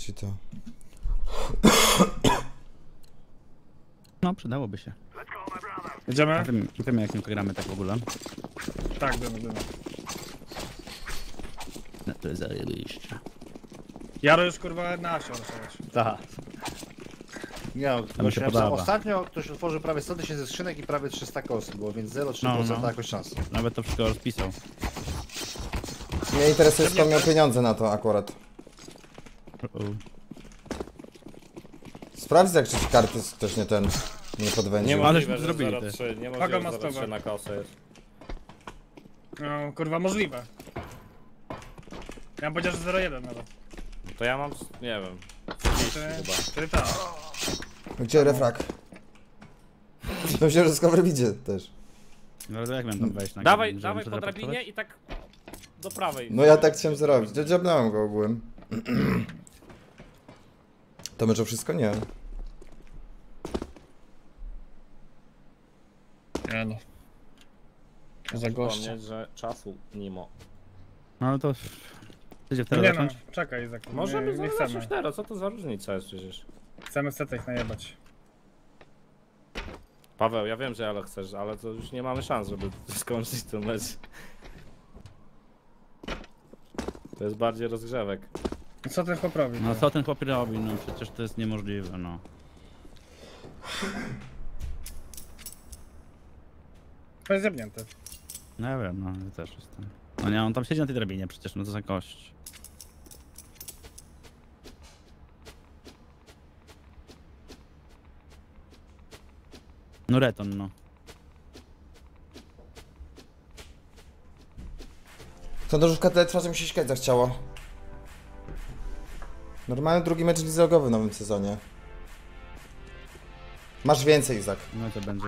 ci to. No, przydałoby się. Idziemy? Wiemy jak my gramy tak w ogóle. Tak, dymy. No to zajebiście. Jaro już kurwa na asie rozszerzyć. Tak. Nie no, To mi się podoba. ostatnio ktoś otworzył prawie 100 000 skrzynek i prawie 300 kosy było, więc 0,3% No. jakoś szans. Nawet to wszystko rozpisał. Mnie interesuje, skąd miał pieniądze na to akurat. Sprawdź, jak czy ci karty ktoś nie podwędził. ma- Niemożliwe, aleśmy że zrobili 0,3, Pago niemożliwe, ma że 0,3 stówę. na kosę jest. No kurwa możliwe. Ja bym powiedział, że 0,1 nawet. To ja mam, nie wiem, 30 chyba. Czyli tak. Gdzie refrak? Myślę, że skover widzie też. No ale to jak miałem tam wejść na Dawaj, żeby dawaj to po zaraportować? drabinie i tak do prawej. No ja tak chciałem zrobić. Dziabnąłem go ogółem. To może wszystko? Nie. Nie no. Za gościa. Przypomnieć, że czasu mimo. No ale to... Chcecie No wtedy nie no, zacząć? czekaj Izak. Możemy nie zacząć chcemy. teraz, co to za różnica jest przecież. Chcemy setech najebać. Paweł, ja wiem, że ale chcesz, ale to już nie mamy szans, żeby skończyć ten mecz. To jest bardziej rozgrzewek. No co ten chłop robi? No co ten chłop robi? No przecież to jest niemożliwe, no. To jest zjebnięty. No ja wiem, no ja też jestem. No nie, on tam siedzi na tej drabinie przecież, no to za kość. No reton, no. To nożówka tyle trwa, że mi się sikać zachciało. Normalny drugi mecz lizogowy w nowym sezonie. Masz więcej, Izak. No to będzie.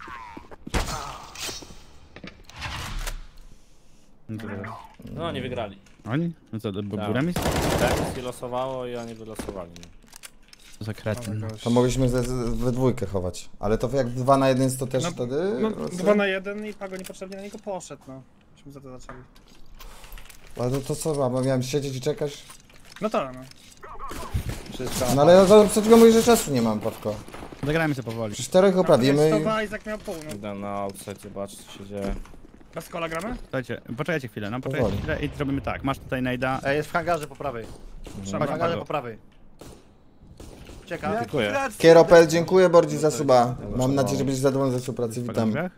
No to teraz. No, nie wygrali. Oni? No co, był Tak. remis? Tak, losowało i oni wylosowali. To za kretyn. To mogliśmy we dwójkę chować. Ale to jak 2 na 1 jest to też No, wtedy... No, po prostu? 2 na 1 i Pago niepotrzebnie na niego poszedł, no. Myśmy za to zaczęli. Ale to co, bo miałem siedzieć i czekać? No to no. Wszystko. No ale ja przed chwilą mówię, że czasu nie mam, Pawko. Zagrajmy sobie powoli. Przy 4 poprawimy i... To Izak miał pół, no. Idę na outside, zobacz co się dzieje. Bez kola gramy? Słuchajcie, poczekajcie chwilę, no poczekajcie Powoli. chwilę i robimy tak. Masz tutaj najda. Jest w hangarze po prawej. W Trzeba. hangarze po prawej. Ciekawe. Dziękuję. Kieropel, dziękuję Bordzi za suba. Mam nadzieję, że będziesz zadowolony ze współpracy. w Witam. bagażach.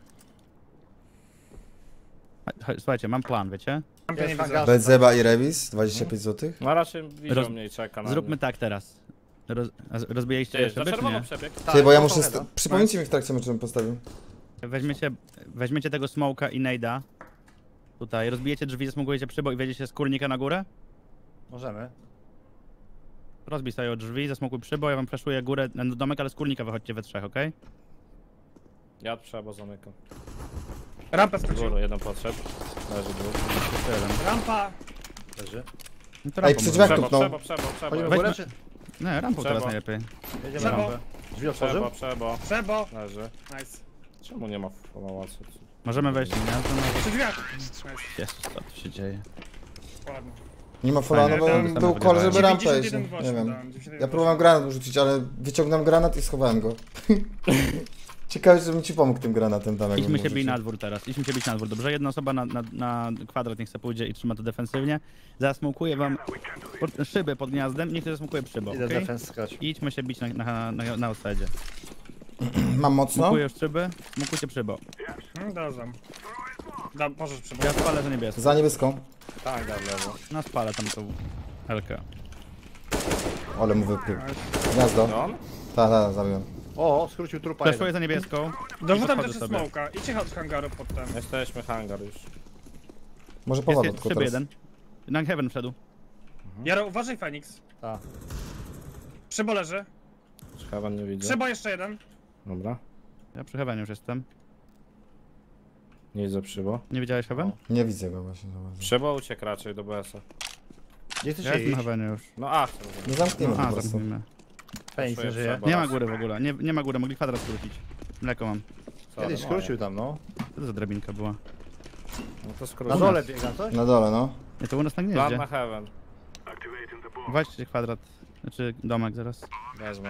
Słuchajcie, mam plan, wiecie? Tam nie Jest w widzę. hangarze. Benzeba i Revis, 25 zł. No raczej widział Roz- mnie i czeka na Zróbmy mnie. tak teraz. Rozbijaliście Ty, jeszcze za by, czy czerwono nie? przebieg. Ty, bo ja to muszę... trochę, no. Przypomnijcie mi w trakcie meczu, żebym postawił. Weźmiecie tego smoka i nejda. Tutaj, rozbijecie drzwi, zasmugujecie przybok i wjedziecie z kurnika na górę. Możemy. Rozbij sobie od drzwi, zasmokuj przybok, ja wam flashuję górę na domek, ale z kurnika wychodźcie we trzech, okej? Ja trzeba zamykam. Rampę Z skoczył. góry jeden podszedł. Leży dwóch. Jeszcze jeden. Rampa! Leży. No to Ej, rampą przy drzwiach może. Przebo, tupnął. przebo, przebo, Chodzimy przebo. w Weźmy- górę czy... Nie, rampą teraz Trzeba. najlepiej. Jedziemy Przebo. rampę. Drzwi otworzył? Przebo. Przebo! Leży. Nice. Czemu nie ma pałacu? Możemy wejść, nie? To Przy drzwiach! Nice. Jezus, co tu się dzieje? Ładnie. Nie ma fola, no bo Fajnie, był tam call, żeby wygrywałem. rampę iść. 91 Nie wiem. dałem, 91 Ja próbowałem granat urzucić, ale wyciągnąłem granat i schowałem go. Ciekawe, żebym ci pomógł tym granatem tam, jakbym Idźmy się urzucił. bić na dwór teraz, idźmy się bić na dwór, dobrze? Jedna osoba na kwadrat niech se pójdzie i trzyma to defensywnie. Zasmukuję wam szyby pod gniazdem, niech to zasmukuje przybok, Idę okej? defense skać. Idźmy się bić na outside. Mam mocno? Smukuję już szyby, smukujcie przybok. Dobrze. Możesz Ja przybyć. spalę za niebieską. Za niebieską. Tak, w lewo. No spalę tam tą helkę. Ale mu wypluł. Gniazdo. No on? Tak, zabiłem. O, skrócił trupa Flashuję jeden. za niebieską. Dorzucam podchodzę też sobie. smoka. Idźcie od hangaru potem. Jesteśmy hangar już. Może Jest powolutku szyby teraz. jeden. Na heaven wszedł. Jaro, uważaj Fenix. Tak. Przybo leży. Chyba nie widzę. Przybo jeszcze jeden. Dobra. Ja przy heavenie już jestem. Nie widzę przybo. Nie widziałeś heaven? Nie widzę go właśnie. Zobacz. Przybo uciekł raczej do BS-a. Gdzie Ja chcesz jestem na iść? heavenie już. No a, No zamkniemy No, po a, prostu. zamknijmy. Fenix nie żyje. Trzeba. Nie ma góry w ogóle, nie ma góry, mogli kwadrat skrócić. Mleko mam. Kiedyś skrócił tam, no. Co to za drabinka była? No to Na skróć. dole biega coś? Na dole, no. Nie, to u nas na Plan gnieździe. na heaven. Weźcie kwadrat. Znaczy domek zaraz. Wezmę.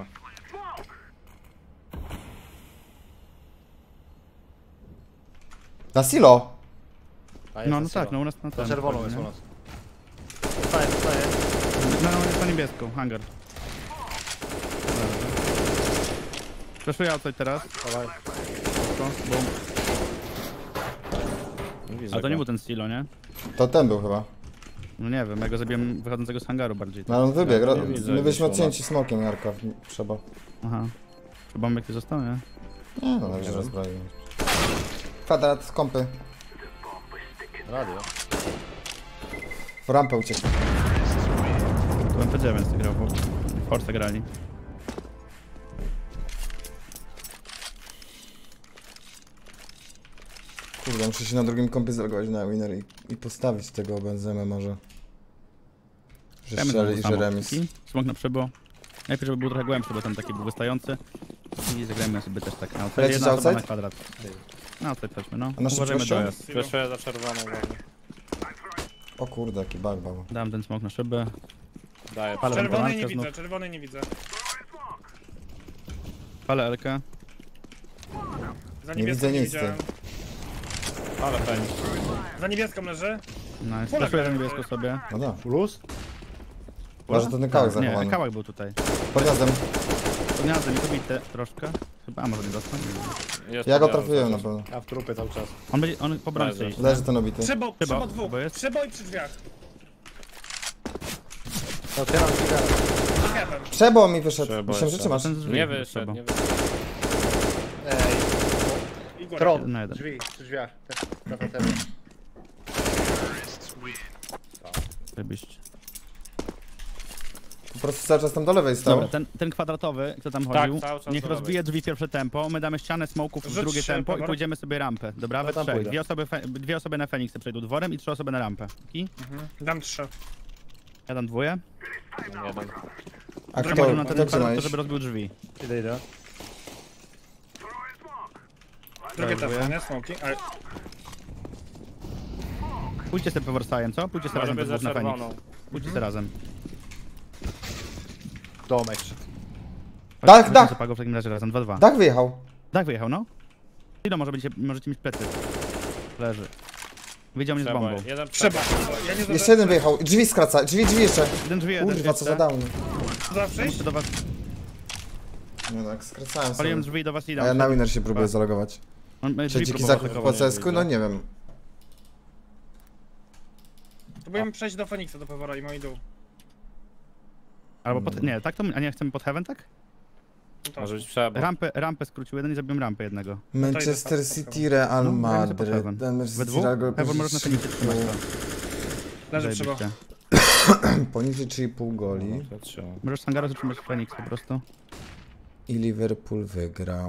Na silo! A jest No, na no tak, silo. no u nas na Na ten. czerwoną wchodzi, jest u nie? nas. Dostaję. No, jest na niebieską, hangar. Flashuję outside teraz. Dawaj. Boom. Nie widzę Ale to nie go. był ten stilo, nie? To ten był chyba. No nie wiem, ja go zabiłem wychodzącego z hangaru bardziej. No ale on wybiegł. nie widzę, My byliśmy gdzieś odcięci smokiem, Jarka. Trzeba. Aha. Czy bombek tu został, nie? Nie, no dobrze rozbroił. Kwadrat z kąpy. Radio. W rampę uciekł. To MP9 grał, bo Force grali. Kurde, muszę się na drugim kąpie zalogować na winner i postawić tego Benzemę może. Że strzeli i że remis. Smok na przybo. Najpierw, żeby był trochę głębszy, bo ten taki był wystający. I zagrajmy sobie też tak. Outside, Lecisz jedna osoba outside? na kwadrat. No, outside chodźmy, no. A na Uważajmy szybkością? dojazd. Flashuję za czerwoną uwagę. O kurde, jaki bug baba. Dałem ten smok na szybę. Daję. Ale Czerwonej nie znów. widzę, czerwonej nie widzę. Palę Elkę. Za Nie niebieską widzę nie nic, widziałem. Ale Feniks. Za niebieską leży. Nice. Pole Flashuję za grałem. niebieską sobie. No da. Plus? Może to ten kałek Nie, zachowany. kałak był tutaj. Pod gniazdem. Gniazdo mi to bite troszkę. Chyba, a może nie dostał? Jest Ja go podjazd trafiłem na cały czas. pewno. Ja w trupie cały czas. On po broni Leży. iść. Leży ten obity. Przybo Chyba dwóch. jest. Przybo i przy drzwiach. Otwieram drzwi garaż. Za kewem. Przebo mi wyszedł. Przebo Myślałem, że jeszcze. trzymasz. Ten z drzwi Nie trzeba. wyszedł, nie wyszedł. Ej, Igor. tron. Na jeden. Drzwi, przy drzwiach. Kafeteria. Zajebiście. Po prostu cały czas tam do lewej stał. Dobra, ten kwadratowy, kto tam Tak, chodził, cały czas niech do rozbije drzwi pierwsze tempo, my damy ścianę smoków w Rzuć drugie się, tempo i Pewor. pójdziemy sobie rampę. Dobra, No we tam trzech. pójdę. Dwie osoby na Feniksy przejdą dworem i 3 osoby na rampę. I Dam 3. ja dam dwoje. Jeden. A Drugi kto, na ten kto gdzie kwadrat, to masz? żeby rozbił drzwi. Idę. Drugie Dziękuję. też, nie? Smoki. Ale Pójdźcie sobie Peworsajem, co? Pójdźcie sobie Może razem być we za dwóch na Feniks. czerwoną. Pójdźcie sobie razem. Domek. Dach, dach! Chodźcie w takim razie razem, 2-2. Dach wyjechał. Dach wyjechał, no. Ilo możecie mieć plecy. Leży. Wiedział mnie z Trzeba. bombą. Jeden trzeba. trzeba. Ja nie Jeszcze jeden wyjechał. Drzwi skraca. Drzwi jeszcze. Jeden drzwi, jeden Kurwa, co za down. Zawsze Muszę do was, Nie no, jak skracałem paliłem sobie. drzwi do was i A ja na winner się próbuję zalogować. drzwi Trzeci próbował zakup atakować. po CS-ku? No nie wiem. Próbujemy przejść do Feniksa, do Pewora i moi dół. Albo pod, nie, tak to, a nie chcemy pod heaven, tak? No to. Może być przebo. Rampę skrócił jeden i zabiłem rampę jednego. Manchester idę tam, City, Real No, dajmy sobie Madrid. Heaven. Ten We Manchester dwóch? City, Real Heaven możesz na Feniksie trzymać to. Leży przybo. Zajebiście. Poniżej 3,5 goli. To trzeba. Możesz z hangaru zatrzymać Feniks po prostu. I Liverpool wygra.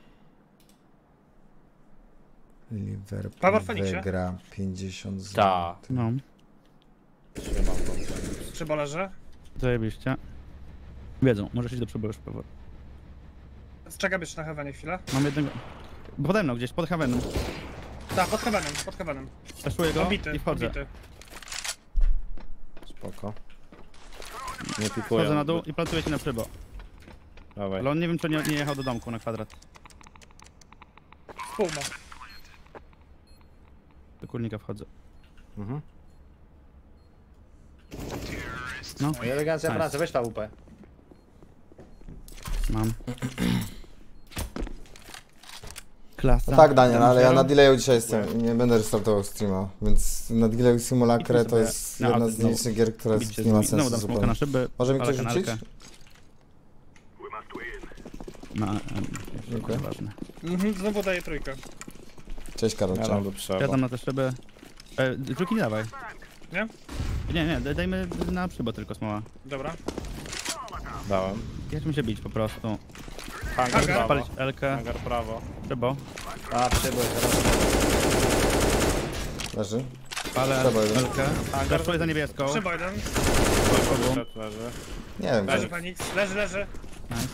Liverpool Power Feniksie? wygra 50 zł. Ta. No, Trzymam go. Przybo leży. zajebiście. Wiedzą, możesz iść do przodu już powoli. Czekam jeszcze na Heavenie chwilę. Mam jednego... Pode mną gdzieś, pod heavenem. Tak, pod Heavenem, pod Heavenem. Teszuję go Obity, i wchodzę. obity. Spoko. Nie pikuję. Wchodzę na dół i plantuję się na przybo. Dawaj. Ale on nie wiem, czy nie jechał do domku na kwadrat. Pół ma. Do kurnika wchodzę. Mhm. No, I elegancja Nice. pracy, weź ta UP. mam. Klasa. No tak, Daniel, ale ja na Zero. delayu dzisiaj jestem i nie będę restartował streama, więc na delayu Simulacre to sobie jest na jedna auty z znowu. nielicznych gier, która Bicie nie ma z- Znowu sensu dam smoka zupełnie. na szyby. Może mi palę ktoś rzucić? kanalkę. Dziękuję. Ważne. Znowu daję trójkę. Cześć Karol, Ja dam ciao. do przebo. Ja tam na te szyby. Drugi nie dawaj. Nie? Nie, dajmy na przybo tylko smoła. Dobra. Dałem. Jedźmy się bić po prostu. Hangar Hangar. prawo. Palić Elkę, Hangar prawo. przybo. A, przybył teraz. Leży. Palę Przybo jeden. Elkę. Zaszuję za niebieską. Przybo jeden. Wyszedł, leży. Nie wiem, Leży gdzie. Feniks. Leży. Nice.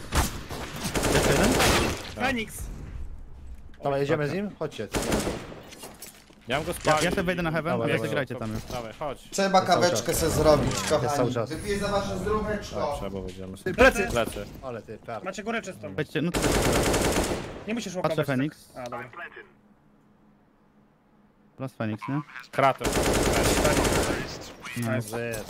Jeszcze jeden? Feniks. Dobra, jedziemy z nim? Chodźcie. Ja mam go spalił. Ja sobie wejdę na heaven, a Dawaj, wy dawaj, zagrajcie tam już. Dawaj, chodź. Trzeba kaweczkę sobie zrobić, cały kochani. czas. Wypiję za wasze zdróweczko. Trzeba wyjdziemy. Ty, plecy! Plecy. Ale ty, tak. Macie górę czystą. Wejdźcie, no to Nie musisz łakować. patrzę Fenix. A, dobra. Plus Fenix, nie? Krater. No. Z.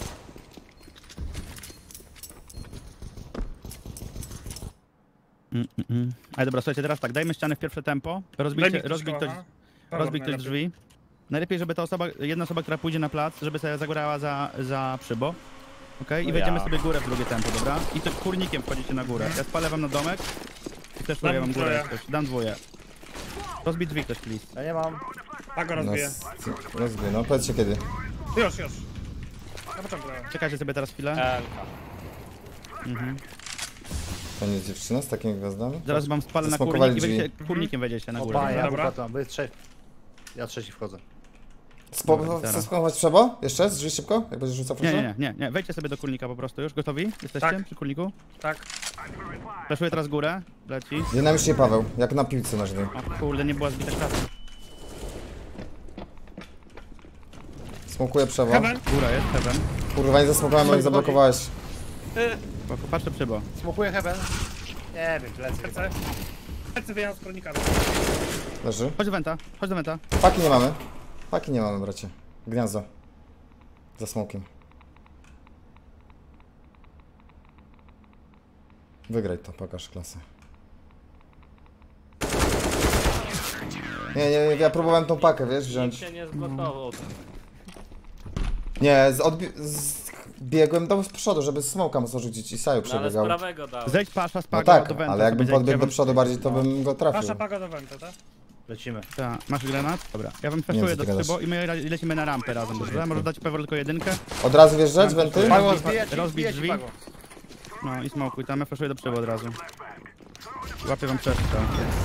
Ale dobra, słuchajcie, teraz tak, dajmy ścianę w pierwsze tempo. Rozbij ktoś drzwi. Najlepiej, żeby ta osoba, jedna osoba, która pójdzie na plac, żeby sobie zagórała za przybo. Okej? No I wejdziemy ja. sobie górę w drugie tempo, dobra? I to kurnikiem wchodzicie na górę. Ja spalę wam na domek. I też Dam wam górę dwoje. jak ktoś. Dam dwoje. Rozbij drzwi ktoś, please. Ja nie mam. Pago No, rozbije. rozbiję, no powiedzcie kiedy. Już. Na początku. Czekajcie sobie teraz chwilę. Elka. To nie dziewczyna z takimi gwiazdami? Zaraz wam spalę na Zasmokowali kurnik i drzwi. wejdziecie, kurnikiem wejdziecie na górę. Oba, ja Dobra. dobra. Wy trzeci. Ja trzeci wchodzę. Chcesz spróbować przebo? Jeszcze? Z drzwi szybko? Jak będziesz rzucał flasza? Nie. Wejdźcie sobie do kurnika po prostu już. Gotowi? Jesteście Tak. przy kurniku? Tak. Flaszuję teraz górę. Leci. Dynamicznie Paweł, jak na piłce nożnej. O kurde, nie była zbita klasa. Smokuję przebo. Heaven. Góra jest, heaven. Kurwa, nie zasmokowałem, bo ich zablokowałeś. Patrzę przybo. Smokuję heaven. Nie wiem, plecy. Plecy. Plecy wyjazd z kronikami. Leży. Chodź do wenta. Paki nie mamy. Paki nie mamy, bracie. Gniazdo. Za smokiem. Wygraj to, pokaż klasę. Nie, ja próbowałem tą pakę, wiesz, Nikt wziąć. się nie zblokował. Nie, biegłem do przodu, żeby smoka mocno rzucić i Saju No ale z przebiegał. prawego dał. Zejdź pasza z No pago tak, do wenta. ale jakbym sobie podbiegł do zejdźcie. przodu bardziej, to bym go trafił. Wasza Pago do Wenta, tak? Lecimy. Tak, masz granat? Dobra. Ja wam Nie flashuję wiem, co do ty gadasz. przybo i my lecimy na rampę razem, dobrze? Możesz dać pewnie tylko jedynkę. Od razu wjeżdżać, wenty? Pago, Rozbić zbijać drzwi. Pago. No i smokuj tam, ja flashuję do przybo od razu. Łapię wam przestrzał.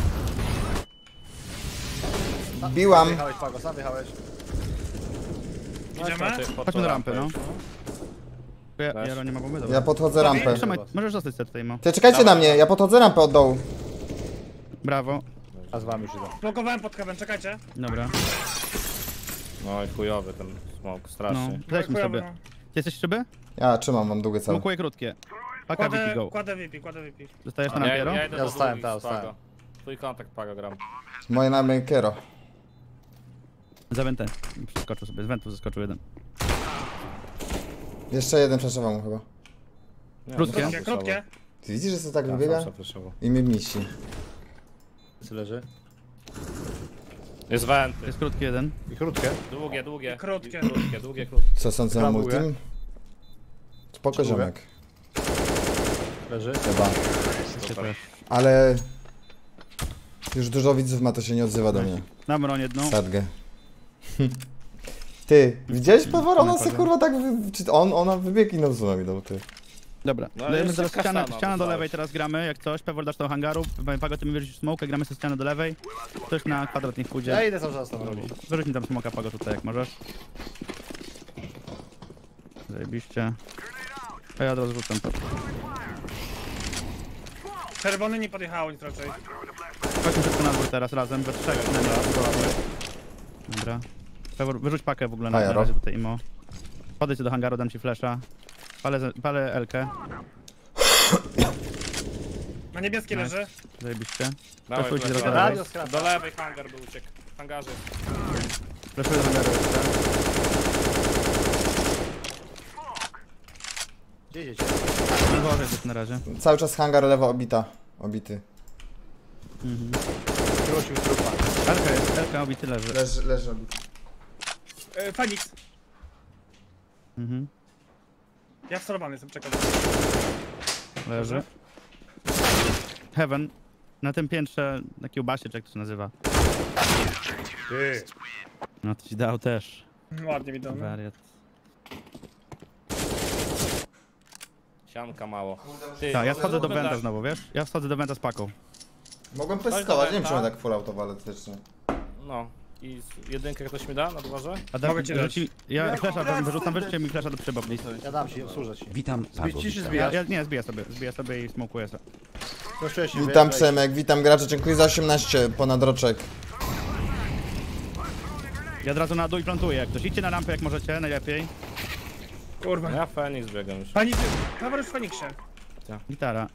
Biłam. Wyjechałeś Pago, sam wyjechałeś. Idziemy? Chodźmy do rampy, no. Weź. Jaro nie ma bomby, dobra. Ja podchodzę rampę. Trzymaj, możesz zostać sobie tutaj, mo. Ty czekajcie na mnie, ja podchodzę rampę od dołu. Brawo. A z wami już idę. Blokowałem pod Heaven, czekajcie. Dobra. No i chujowy ten smok, No, strasznie. zejdźmy sobie. no. Ty jesteś szyby? Ja trzymam, mam długie całe. Smokuję krótkie. Paka VP go. Kładę VP. Zostajesz na Ja, rampie, ja idę Ja do zostałem, długich tak, z Pago. zostałem. Twój kontakt Pago gram. Moje namy Kero. Za wentę. Przeskoczył sobie, z wentów zeskoczył jeden. Jeszcze jeden przeszewał mu chyba. Nie, Krótkie? no, Krótkie. Ty widzisz, że to tak Ja wybiega? sam przefreszował. I mnie misi. Leży. Jest wenty. Jest krótki jeden. I krótkie. Długie. Krótkie. Długie. Co sądzę na Prawo multim? Spoko Czy ziomek. Leży. Chyba. Się też. Ale... Już dużo widzów ma, to się nie odzywa do mnie. Na broń jedną. Sadgę. Ty, widziałeś Pewor? Ona se Napadłem. kurwa tak... Czy ona wybiegł i na zuna mi dał, ty. Dobra, No, dajemy jeszcze teraz kaszana ściana do dostałeś. lewej teraz gramy, jak coś, Pewor dasz do hangaru, Pago ty mi wyrzucisz smokę, gramy sobie ścianę do lewej, ktoś na kwadrat niech Ja pójdzie. idę cały czas tam robić. Wyrzuć mi tam smoka Pago tutaj jak możesz. Zajebiście. A ja od razu rzucam to. Czerwony nie podjechało nic raczej. Chodźmy szybko na dwór teraz razem, we trzech przynajmniej. Dobra. Pewor, wyrzuć pakę w ogóle na Jaro. razie tutaj imo. Podejdź do hangaru, dam ci flasha. Palę Elkę, Na niebieskie Nice. leży. zajebiście. Dawaj, Flashuj ci flash. do Radio lewej. skraca. Do lewej hangar by uciekł. W hangarze. Flashuję do hangaru jeszcze. Gdzie idziecie? Nie uważaj też na razie. Cały czas hangar lewo obity. Wrócił trupa. Elka obity leży. Leży obity. Fenix. Mhm. Ja wsterowany jestem, czekam. Leży. Heaven. Na tym piętrze, na kiełbasie, czy jak to się nazywa. Ty. No to ci dał też. Ładnie widomo. Wariat. Sianka mało. Ty, Tak, ja może wchodzę do zróbmy Wenta tak. znowu, wiesz? Ja wchodzę do Wenta z paką. Mogłem Chodź do testować, nie wiem Wenta. czy tak full autowo, ale faktycznie. No. I jedynkę ktoś mi da na dworze? A Mogę ci dać. Ja flasha wam wyrzucam, wyrzućcie mi flasha do przybo, please. Ja dam ci, służę ci. Witam, Pago. Ciszy witam. zbijasz. Nie, zbiję sobie i smokuję sobie. Proszę się, Witam weź. Przemek, witam gracze, dziękuję za 18 ponad roczek. Ja od razu na dół i plantuję jak ktoś. Idźcie na rampę jak możecie, najlepiej. Kurwa. Ja Fenix biegam już. Pani, towarzysz w Feniksie. Gitara.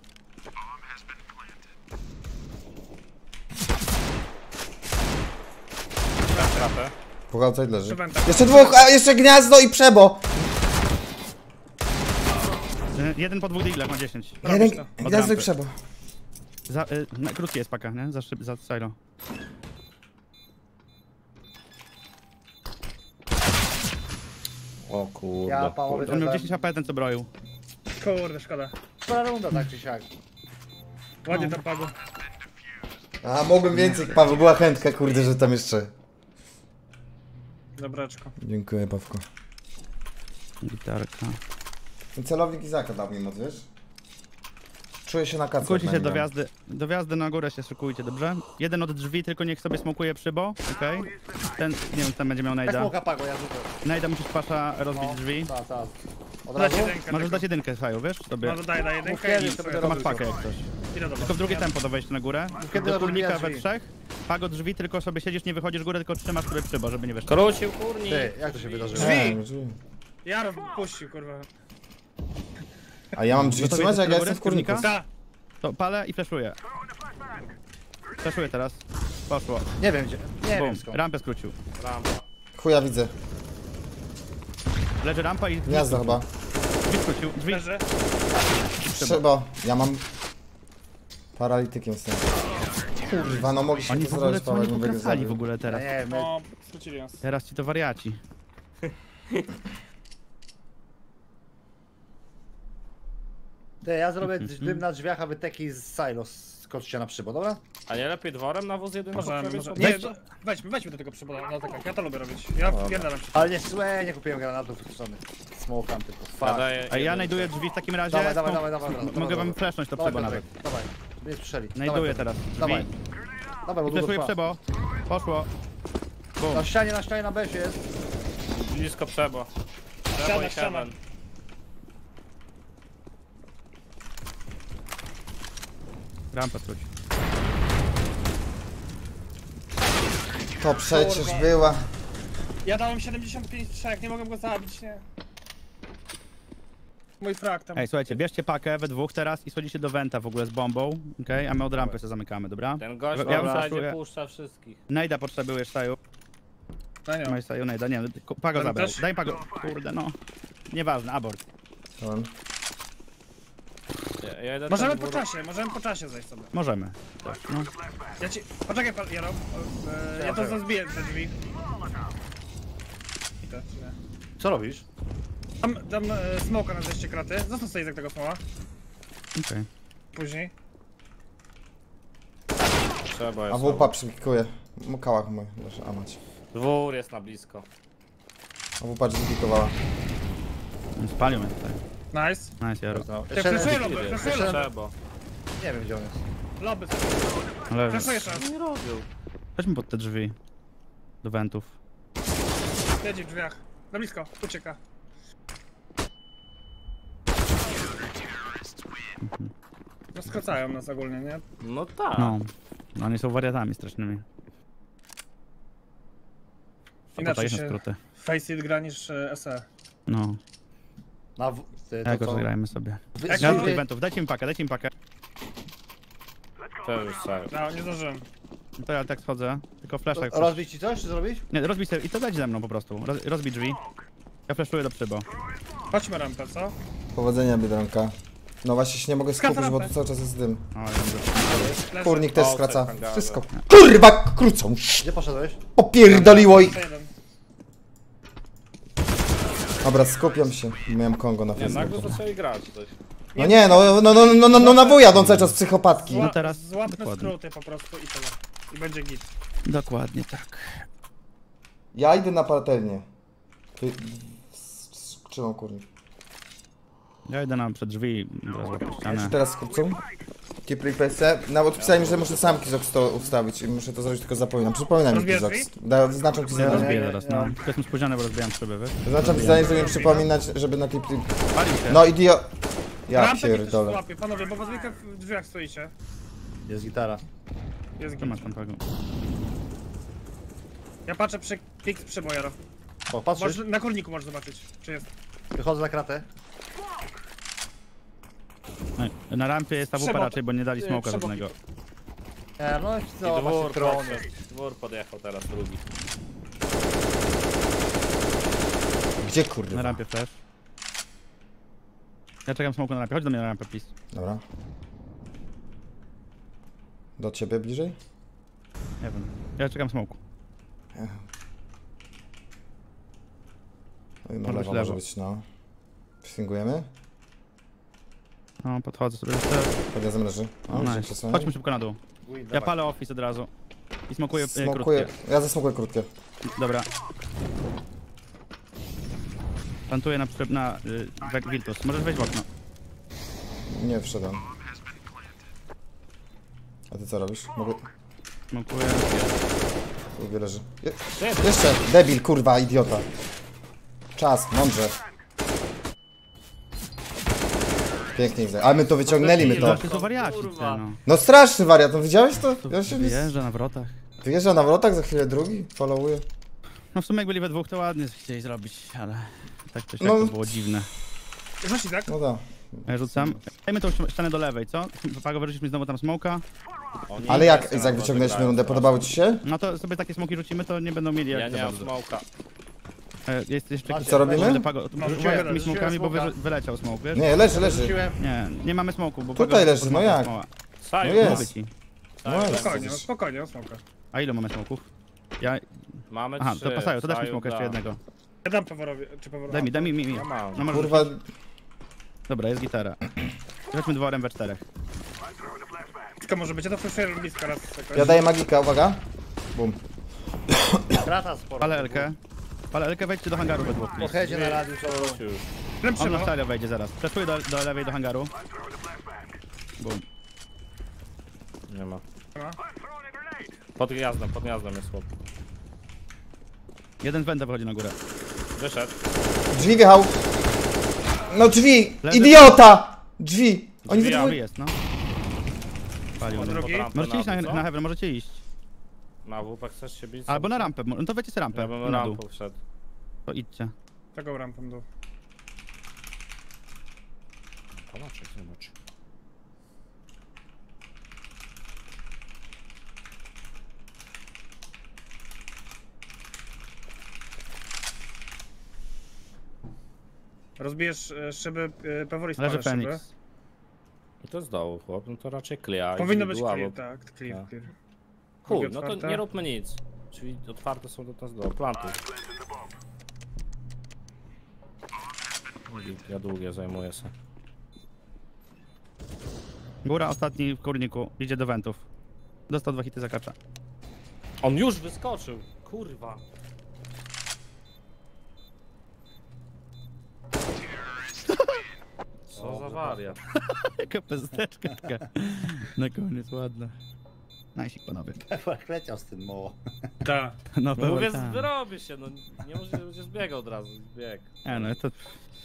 Trapę. Puch outside leży. Przy wentach. Jeszcze dwóch, a jeszcze gniazdo i przebo! Jeden po 2 dealach ma 10. Jeden, to. gniazdo i rampy. przebo. Krótki jest paka, nie? Za silo. O kurde. Ja pałowy On miał też 10 HP ten co broił. Kurde, szkoda. Która runda tak czy siak. Ładnie tam padło. A mogłem więcej, Paweł, była chętka, kurde, że tam jeszcze. Dobraczko. Dziękuję, Pawko. Gitarka. Celownik Izaka dał mi moc, wiesz? Czuję się na kacach. Szykujcie na się nim. do wjazdy na górę się szykujcie, dobrze? Jeden od drzwi, tylko niech sobie smokuje przybo, okej? Ten, nie wiem, czy tam będzie miał Weź najda. smoka Pago, ja rzucę. Najda musisz pasza rozbić No, drzwi. Tak, tak. Od Dać razu? jedynkę. Możesz dać jedynkę, Saju, wiesz? Sobie. No daj Mów jedynkę kiedy, i to sobie będę To masz robił pakę jak coś. idę do Tylko w drugie tempo do wejścia na górę. Kiedy Do kurnika rozbijać we drzwi? trzech. Pago drzwi, tylko sobie siedzisz, nie wychodzisz górę, tylko trzymasz sobie przybo, żeby nie wyszło. Krócił kurnik. Ty, jak to się wydarzyło? Drzwi! Drzwi. Ja puścił, kurwa. A ja mam drzwi Gotowi trzymać, jak ja jesteście jestem w kurniku. kurnika? Ta! To palę i flashuję. Flashuję teraz. Poszło. Nie wiem gdzie. Nie Bum. wiem skąd. Rampę skrócił. Rampa. Chuja widzę. Leży rampa i Gniazdo chyba. drzwi skrócił. Drzwi. Leży. Trzeba. Ja mam... Paralitykiem z tym. Kurwa, no mogliśmy Oni to w ogóle zrobić, co Paweł, oni bym wygrał. pokracali w ogóle Ja teraz. nie wiem, my... No, skrócili nas. Teraz ci to wariaci. Ty, ja zrobię dym na drzwiach, a wy teki z Silo skoczycie na przybo, dobra? A nie lepiej dworem na wóz jeden Możemy, przebiec? możemy. Nie, weźmy do tego przybola na takach. Ja to lubię robić. Ja wpierdalam się. Ale nie, słuchaj, nie kupiłem granatów strony. Smokam tylko. Fuck. Ja daję A ja jedynkę. znajduję drzwi w takim razie. Dawaj, dawaj, No, dawaj, dawaj, dawaj, Mogę wam dawaj. flashnąć to Dawaj, przebo Piotrek, nawet. dawaj. Żeby nie słyszeli. Znajduję Dawaj, teraz Dawaj. drzwi. Dawaj, bo I długo flashuję trwa. przebo. Poszło. Bum. Na ścianie na besie jest. Blisko przebo. Przebo Ściana, i ściana. heaven. Rampa skróci. To przecież Kurwa. była. Ja dałem 75 trzech, nie mogłem go zabić, nie. Mój frak tam. Ej, słuchajcie, bierzcie pakę we dwóch teraz i schodzicie do Venta w ogóle z bombą, okej? A my od rampy się zamykamy, dobra? Ten gość Ja ja już w flashuję. puszcza wszystkich. Najda potrzebujesz, Saju. No nie. Masz Saju, najda, nie, Pago Ale zabrał. też- Daj Pago. Kurde, no. Nieważne, abort. Ja idę Możemy ten po dwór- czasie zejść sobie. Możemy. Tak, no. Ja ci... Poczekaj, Jaro. Ja to zbiję te drzwi. I to, czy nie? Co robisz? Dam smoka na zejście kraty. Zostaw sobie z tego smoła. Okej. Później. Trzeba A jest. wupa przykuje. Kałach mój, a mać. Dwór jest na blisko. A wupa drzwi Spalił mnie tutaj. Nice. Nice, Jaro. Ty Jeszcze flashuję jeden- loby, Jest. flashuję loby. Trzeba. Nie wiem gdzie on jest. Loby. Ale Flashuję jeszcze raz. Nie robił. chodźmy pod te drzwi. Do Ventów. Siedzi w drzwiach. Na blisko, ucieka. No skracają nas ogólnie, nie? No tak. No. Oni są wariatami strasznymi. Inaczej Tutaj się skróty. face it gra niż SE. No. Na ty, to Jak go co? zagrajmy sobie. Wy- Jak Ja do Wy- tych Ventów, dajcie mi pakę. To już tak. No, nie zdążyłem. No to ja tak schodzę. Tylko flash jak Rozbić ci coś, czy zrobić? Nie, rozbij sobie i to dać ze mną po prostu. Rozbij drzwi. Ja flashuję do przybo. Chodźmy rampę, co? Powodzenia, Biedronka. No właśnie się nie mogę skupić, bo rampę. tu cały czas jest dym. O, dobrze. Leży. Kurnik też O, skraca. tak, tak, Wszystko. Kurwa, krócą. Gdzie poszedłeś? Popierdoliło i... Jeszcze jeden. Dobra, skupiam się. Miałem Kongo na Nie, nagle Facebooku. zaczęli grać coś. No nie, no na wuja jadą cały czas psychopatki. No teraz Złapmy dokładnie. skróty po prostu i tyle. I będzie git. Dokładnie tak. Ja idę na patelnię. Trzymam kurnik. Ja idę na przed drzwi, złapię ścianę. Teraz skrócą. Keep requestę. Nawet pisałem mi, że muszę sam Kizox to ustawić i muszę to zrobić, tylko zapominam. Przypominam mi Rozbierz Kizox. drzwi? Zaznaczam ci Ja zadanie. rozbiję teraz, no. Tylko jestem spóźniony, bo rozbijam szyby, wiesz? Zaznaczam ci zadanie, żeby mi przypominać, żeby na tej... Palił się. No idio... Ja Rampę mi też pierdolę. złapie, panowie, bo zwykle w drzwiach stoicie. Jest gitara. Jest Co git. masz tam Pago? Ja patrzę przy Pix przy Bojaro. O, patrzysz? Na kurniku możesz zobaczyć, czy jest. Wychodzę za kratę. Na rampie jest ta wupa Przebok. raczej, bo nie dali smoka Przebok. żadnego. No i I co, dwór właśnie tron. podszedł. Dwór podjechał teraz drugi. Gdzie Na kurwa? rampie też. Ja czekam smoku na rampie, chodź do mnie na rampę, please. Dobra. Do ciebie bliżej? Nie wiem. Ja czekam smoku. No i na Może lewo być może lewo. być, no. Swingujemy? No, podchodzę sobie. Podjazdem leży. O, nice. Przesunę. Chodźmy szybko na dół. Ja palę office od razu. I smokuję Smokuję. krótkie. Ja zasmokuję krótkie. Dobra. Plantuję na Virtus. Możesz wejść w okno. Nie wszedłem. A ty co robisz? Mogę... Smokuję. Drugie leży. Jeszcze! Debil, kurwa, idiota. Czas, mądrze. Pięknie, Izak. Ale my to wyciągnęli, my to. To są wariaci, Kurwa. no. No straszny wariat, no widziałeś to? Ja się nie... Wyjeżdża na wrotach. Wyjeżdża na wrotach, za chwilę drugi, followuje. No w sumie jak byli we dwóch, to ładnie chcieli zrobić, ale tak czy siak No. to było dziwne. Rzuci, tak? No da. Ja rzucam. Dajmy tą ścianę do lewej, co? Pago, wyrzucisz mi znowu tam smoka. Oni Ale nie jak, są Izak, na wyciągnęliśmy grają rundę, teraz. podobało ci się? No to sobie takie smoki rzucimy, to nie będą mieli Ja jak nie za mam bardzo. smoka. Jest jeszcze Macie, Co robimy? Będę Pago, No, rzuciłem rzuciłem tymi smokami, bo smoka. wyleciał smok, wiesz? Nie, leży, leży. Rzuciłem. Nie mamy smoku, bo Tutaj Pago leży, no porwał jak? smoła. Saju, No jest. Mówię ci. Saju, No jest. Spokojnie, no spokojnie, no smoka. A ile mamy smoków? Ja... Mamy Aha, trzy. to pasają, to dasz mi Saju smoka jeszcze da. jednego. Ja dam Peworowi, czy Peworowi. Daj mi. Ja mam. No może... Kurwa, Dobra, jest gitara. Chodźmy dworem we czterech. Tylko może być, ja to słyszę blisko raz. jakoś. ja daję magika, uwaga. Bum. Krata sporo. Palę Elkę. Palę Elkę, wejdźcie do hangaru we dwóch. Po please. headzie na radiu to... Już. Jem On na przybo. style wejdzie zaraz. Przeszuję do lewej do hangaru. Bum. Nie ma. Nie ma. Pod gniazdem jest chłop. Jeden z węda wychodzi na górę. Wyszedł. Drzwi wjechał. No drzwi! Leży. Idiota! Drzwi! Oni Drzwi, wydwój... Jest, no. Palił O, mnie. drugi? Możecie iść na na heaven, możecie iść. Na WP chcesz się bić? Albo na rampę, no to wejdźcie z rampę. Ja bym na dół. rampą wszedł. To idźcie. Taką rampą dół. Zobacz. Rozbijesz szyby, Pewori Leży spalasz szyby. Fenix. I to z dołu chłop, no to raczej clear. Powinno I być długo, clear, bo- tak, clear, Tak. clear. Chuj, Drugie no to otwarte. nie róbmy nic. Czyli otwarte są do z dołu. Plantuj. Ja długie zajmuję się. Góra, ostatni w kurniku. Idzie do wentów. Dostał 2 hity za kacza. On już wyskoczył! Kurwa! Co za wariat? Jaka pesteczka taka. Na koniec, ładna. Najsik, panowie. Jak leciał z tym moło. Tak. No, No pewnie mówię, tak. wyrobi się, no nie może będzie zbiegał od razu, zbieg. No to...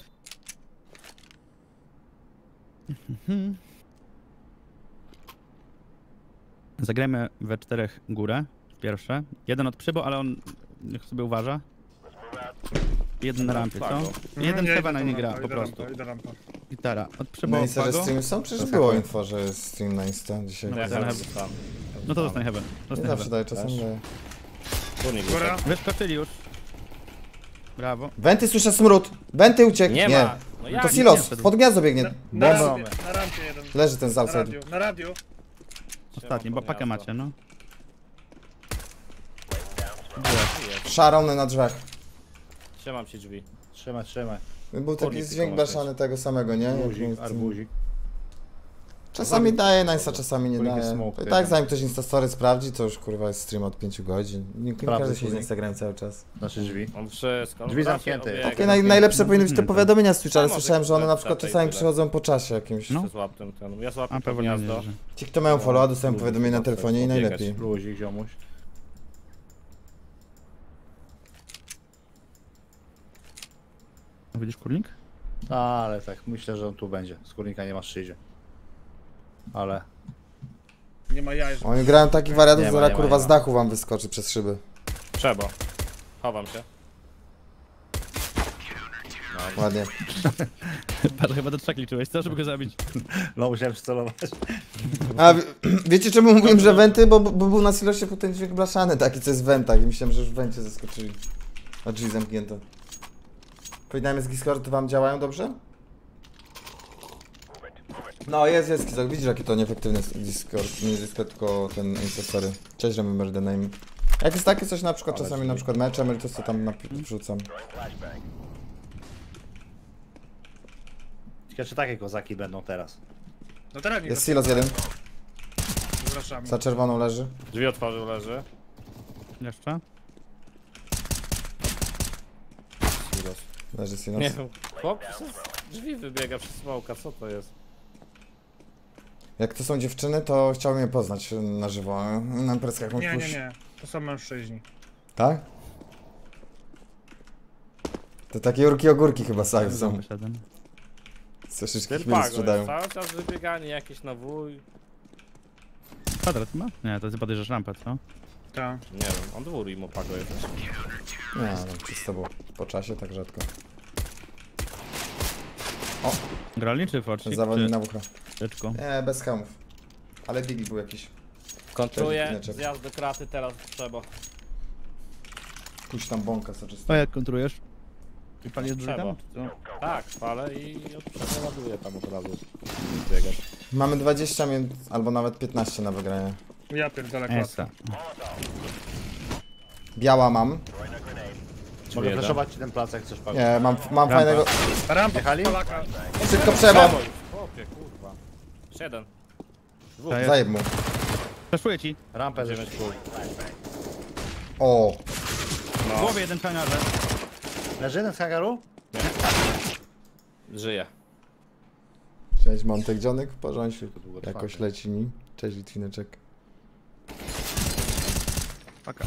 Zagrajmy we czterech górę. Pierwsze. Jeden od przybo, ale on niech sobie uważa. Jeden na rampie, co? Jeden z Heavena nie gra, po prostu. Idę rampa. Gitara. Od przybo Na Insta, że Pago. streamy są? Przecież było info, że jest stream na Insta dzisiaj. No ja zaraz. zaraz zostanę. No to zostań Heaven. Nie Zostań zawsze Heaven. daje, czasem daje. Kurnik Góra. Wyskoczyli już. Brawo. Wenty, słyszę smród. Wenty uciekł. Nie ma! No jak? To silos, wszedł. pod gniazdo biegnie. Na Bomba. rampie, na rampie jeden. Leży ten z Na outside. radiu, na radiu. Ostatni, bo pakę macie, no. Szarony na drzwiach. Trzymam ci drzwi. Trzymaj. Był taki Kurnik dźwięk tylko blaszany tego samego, nie? Jak Arbuzik, między- arbuzik. Czasami daje na Insta, czasami nie Kurnik daje. smoke, To i jeden. tak zanim ktoś Instastory sprawdzi, to już kurwa jest stream od 5 godzin. Nie Prawda, każdy siedzi na kurnik. Instagram cały czas. Znaczy drzwi. On wszystko. Drzwi Raczej zamknięte. obiega. Takie najlepsze powinny być te powiadomienia z Twitcha, ale A może słyszałem, że one na ktoś przykład tutaj czasami tyle. przychodzą po czasie jakimś. No. Złap ten. Ja złapię A to pewnie nie gniazdo. wierzę. Ci, kto mają follow, dostają Lubię powiadomienie na sobie telefonie i pobiegać. najlepiej. Luzik, ziomuś. Widzisz kurnik? Ale tak, myślę, że on tu będzie. Skórnika nie ma szyzie. Ale... Nie ma jaj, że... Oni grają takich wariatów, Nie że ma, zaraz nie ma, kurwa nie z ma. dachu wam wyskoczy przez szyby. Trzeba. Chowam się. Ładnie. Patrz, chyba do 3 liczyłeś, co, żeby go zabić? No musiałem przycelować. A wiecie czemu mówiłem, że wenty? Bo był na silosie potem dźwięk blaszany taki, co jest w wentach i myślałem, że już w wencie zaskoczyli. A drzwi zamknięte. Powiadamy z Discord, to wam działają dobrze? No jest Kizok, widzisz jaki to nieefektywny jest Discord, nie Discord, tylko ten impostory. Cześć, remember the name. Jak jest takie coś na przykład czasami, na przykład meczem, ale to co tam wrzucam. Ciekawe, czy takie kozaki będą teraz. No teraz nie Jest silos jeden, zapraszamy. za czerwoną leży. Drzwi otworzył, leży. Jeszcze? Silos. Leży silos. Nie wiem, chłop przez drzwi wybiega przez smoka, co to jest? Jak to są dziewczyny, to chciałbym je poznać na żywo. Na imprezkę jakąś Nie, pójść. nie. To są mężczyźni. Tak? To takie jurki ogórki chyba sami są. Wyszedłem. Co wszystkich Ten chmieli pago sprzedają. jest cały czas wybieganie jakieś na wuj. Kwadrat ma? Nie, to ty podejrzasz rampę, co? Tak. Nie wiem, on dwór i mu pago jest. Nie, no czysto było. Po czasie tak rzadko. Grali czy Forcik? Zawodnik na wucha. Czyczku. Nie, bez hamów. Ale Bibi był jakiś. Kontruję, Pineczek. zjazd do kraty, teraz trzeba. Pójść tam bąka soczysta. A jak kontrujesz? I palisz drzwi Trzeba. tam? czy co? Tak, palę i przeładuję tam od razu. Biegać. Mamy 20 minut, albo nawet 15 na wygranie. Ja pierdolę Esta. klatkę. Biała mam. Mogę jeden. flashować ci ten plac, jak coś pago. Nie, mam fajnego... Rampa Jechali? Polaka. Szybko przebo! Chłopie, kurwa. Jeszcze jeden. Daję. Zajeb mu. Przeszuję ci. Rampę Będziemy też. chuj. O, W głowie jeden w hangarze. Leży jeden z hangaru? Żyje. cześć Montek Dzionek w porządku. długo Jakoś trwa. leci mi. Cześć Litwineczek. Paka.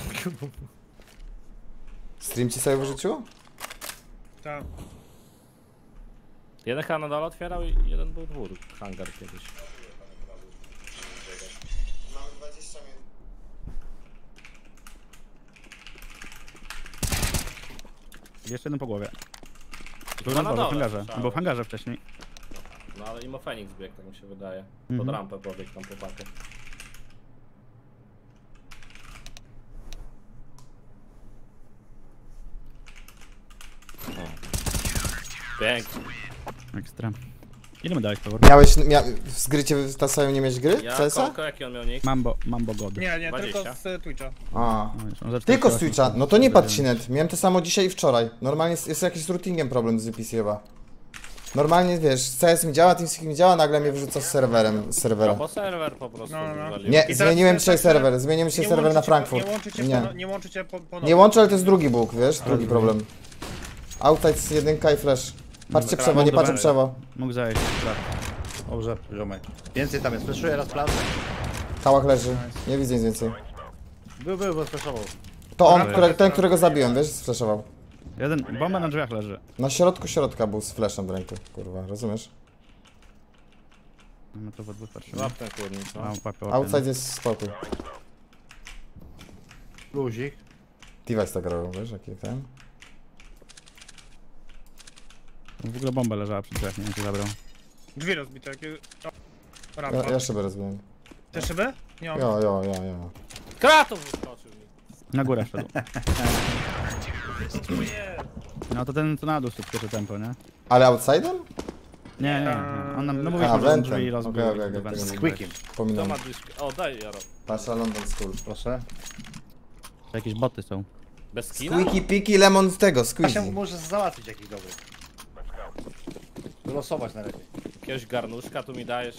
Stream ci sobie wyrzuciło? Tak. Jeden chyba na dole otwierał i jeden był dwór. Hangar kiedyś. Mamy 20 minut. Jeszcze jeden po głowie. Był No na na dole, w dole, hangarze. słyszałem. Był w hangarze wcześniej. No ale Imo Phoenix biegł, tak mi się wydaje. Pod Mhm. rampę pobiegł tam po pakę. Pięknie. Ekstra. Ile my dałeś power? W zgrycie w Tasaju nie miałeś gry? Ja CS-a? Koko, jaki on miał nick? Mambo God. Nie, 20. tylko z Twitcha. A. No, wiesz, on za Tylko z 48 Twitcha, no to nie patrz ci net. Miałem to samo dzisiaj i wczoraj. Normalnie jest jakiś z routingiem problem z VPC chyba. Normalnie wiesz, CS mi działa, TeamSpeak mi działa, nagle mnie wyrzuca z serwera. Bo serwer po prostu No, no. wywalił. Nie, I teraz zmieniłem to dzisiaj jest tak, serwer, zmieniłem dzisiaj serwer na Frankfurt. Nie łączycie ponownie. Nie łączę, ale to jest drugi bóg, wiesz, drugi problem. Outside z 1K i flash. Patrzcie przewo, nie patrzę przewo. Mógł zajść. Tak. Dobrze, ziomek. Więcej tam jest. Flashuję raz plac. Kałach leży, nie widzę nic więcej. Był, bo flashował. To on, ten, którego zabiłem, wiesz, sflashował. Jeden, bomba na drzwiach leży. Na środku środka był z flashem w ręku, kurwa, rozumiesz? My to we dwóch patrzymy. Złap ten kurnik, no. Mam papę Outside jest spokój. Luzik. Device tak robią, wiesz, jaki ten? W ogóle bomba leżała przy drzwiach, nie wiem czy zabrał. Drzwi rozbite. Jakie... O, Ja rampa. szybę rozbiłem. Te szyby? Nie mam. Jo. Kratów wyskoczył mi. Na górę wszedł. No to ten co na dół szybkie tempo, nie? Ale outside'em? Nie. On nam, no mówię, A, że wentem. drzwi rozbił. Okej, okej, do okej, wentu. tego Z quickiem. Kto Pominam. ma dyszkę? O, daj Jaro. Pasza London School. Proszę. To jakieś boty są. Bez skina? Squeaky piki lemon z tego, Ja squeezy. się możesz załatwić jakiś dobry. Wylosować najlepiej. Jakiegoś garnuszka tu mi dajesz.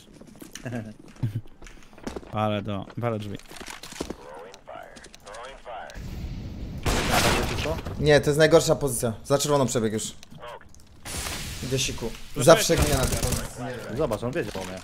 Wale drzwi. Nie, to jest najgorsza pozycja. Za czerwoną przebieg już. Idę siku. Zawsze ginie na tej pozycji. Zobacz, on wiedział o mnie.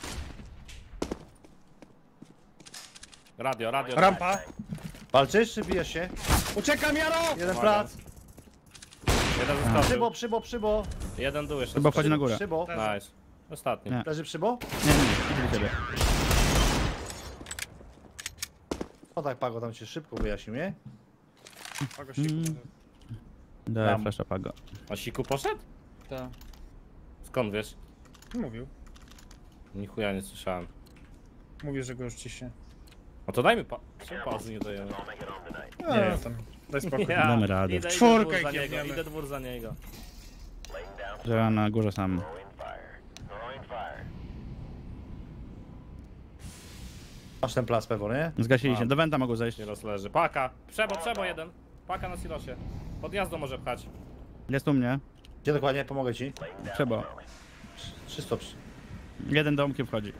Radio. Rampa. Walczysz czy bijesz się? Uciekam, Jaro! Jeden Uwaga. plac. Jeden zostawił. Przybo. Jeden dół jeszcze. Chyba wchodzi na górę. Przybo. Nice. Ostatni. Nie. Leży przybo? Nie, idę do ciebie. O tak, Pago tam się szybko wyjaśnił, nie? Pago ściku może. Daj Tam. flasha Pago. A Siku poszedł? Tak. Skąd wiesz? Mówił. Nichuja nie słyszałem. Mówił, że go już ciśnie. No to dajmy czemu pauzy nie dajemy? Nie, tam. Daj spokój. Damy radę. Idę Czwórkę dwór za niego, kiepniemy. idę dwór za niego. Że ja na górze sam. Masz ten plac pewno, nie? Zgasili się, Mam. do Wenta mogą zejść. Silos leży. Paka! Przebo jeden. Paka na silosie. Pod jazdą może pchać. Jest u mnie. Gdzie dokładnie? Pomogę ci. Trzeba. 300. Jeden domkiem wchodzi.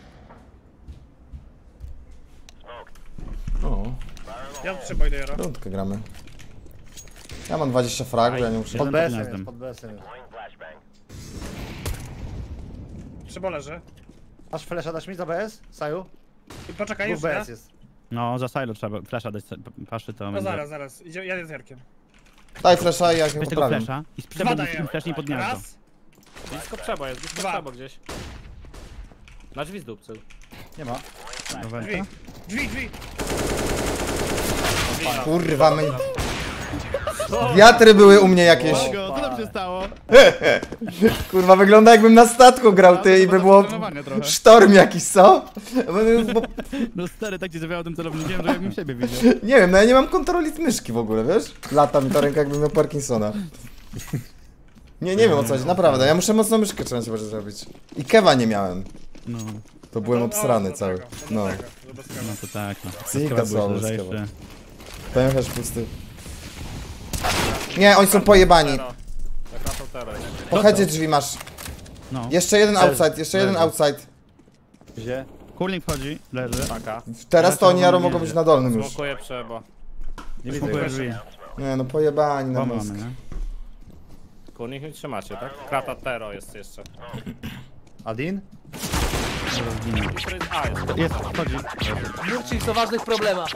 O, Ja trzeba idę jara. rundkę gramy. Ja mam 20 fragów, ja nie muszę... Pod Jeden pod BS-em gniazdem. jest, pod BS-em jest. Trzeba leży. Masz flasha, dasz mi za BS? Saju? I poczekaj, Dwóch jeszcze. BS jest. No, za silo trzeba flasha dać, paszy to No będzie. zaraz. Idzie, jadę z Jarkiem. Daj flasha i ja się Weź tego poprawiam. flasha i Dwa sprzedaj daję. mi flash pod gniazdo. Raz. Blisko przebo jest, blisko Dwa. przebo gdzieś. Na drzwi zdupcył. Nie ma. Do Drzwi. Wenta. Drzwi. Kurwa, my... Wiatry były u mnie jakieś. Pago, co tam się stało? Kurwa, wygląda jakbym na statku grał, ty, i by było... Trenowanie trochę. Sztorm jakiś, co? Bo, No stary, tak ci zawiało tym celownikiem, że jakbym siebie widział. nie wiem, no ja nie mam kontroli myszki w ogóle, wiesz? Lata mi ta ręka, jakbym miał Parkinsona. Nie wiem o co chodzi, naprawdę, ja muszę mocno myszkę trzeba się zrobić. I kewa nie miałem, No, to byłem obsrany cały. No, no to tak. No. Psychika Skoro słabo, byłeś lżejszy. skoro. pęcherz pusty. Nie, oni są pojebani. Taka to teraz. Po headzie drzwi masz. No. Jeszcze jeden outside, jeszcze jeden outside. Gdzie? Kurling wchodzi, leży. Paka. Teraz to oni Jaro mogą być na dolnym już. Smokuję przebo. Nie widzę Smokuję go. drzwi. Nie no, pojebani na Bomba mózg. mamy, nie? Kurnik nie trzymacie, tak? Krata Tero jest jeszcze. Adin? A, jest. Jest, wchodzi. Mówcie o ważnych problemach.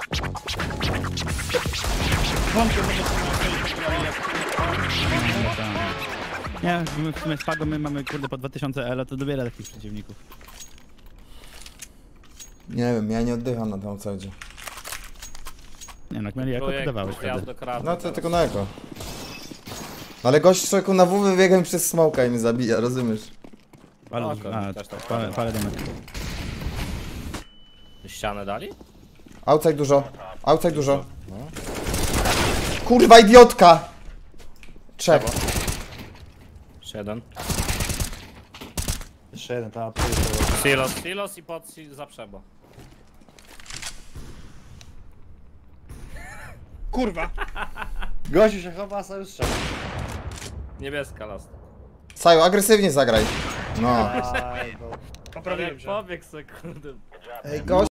Nie, my w sumie z Pago my mamy kurde po 2000 elo, to dobiera takich przeciwników. Nie wiem, ja nie oddycham na tym outside. Nie no, jak mieli jako, to dawałeś Wjazd wtedy. do kraty. No to teraz. tylko na eko. Ale gość człowieku na W wybiegłem przez smoka i mnie zabija, rozumiesz? Ale, Okej, też tak. palę domek. Ścianę dali? Outside dużo, outside dużo. Kurwa idiotka! Trzech. Jeszcze jeden. Jeszcze jeden, tam. Silos i pod za przebo. Kurwa. Gościu się chowa, a Saju strzela. Niebieska last. Saju, agresywnie zagraj. No. Aj, bo... Poprawiłem się. Pobieg sobie, kurde. Ej, gość.